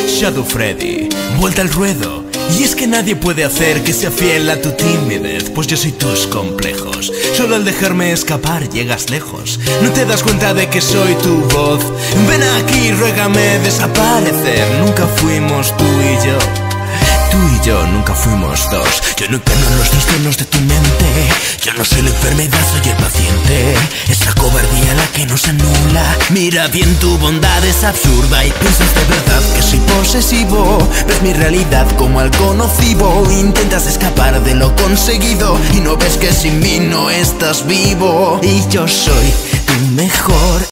Shadow Freddy, vuelta al ruedo. Y es que nadie puede hacer que sea fiel a tu timidez, pues yo soy tus complejos. Solo al dejarme escapar llegas lejos. No te das cuenta de que soy tu voz. Ven aquí, ruégame desaparecer. Nunca fuimos tú y yo. Tú y yo nunca fuimos dos. Yo no encarno los dos tonos de tu mente. Yo no soy la enfermedad, soy el paciente. Es la cobardía la que nos anula. Mira bien, tu bondad es absurda y piensas de verdad que soy posesivo. Ves mi realidad como algo nocivo. Intentas escapar de lo conseguido y no ves que sin mí no estás vivo. Y yo soy tu mejor